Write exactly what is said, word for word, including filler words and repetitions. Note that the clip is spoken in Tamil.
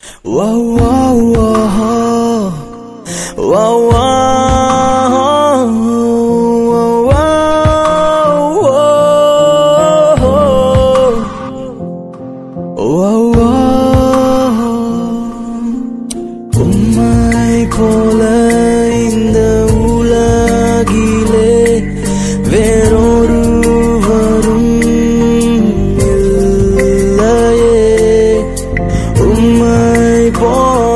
Wow, wow, wow, wow, wow, wow. உம்மை போல இந்த உலகிலே வேறொருவரும் இல்லையே. உம்மை போல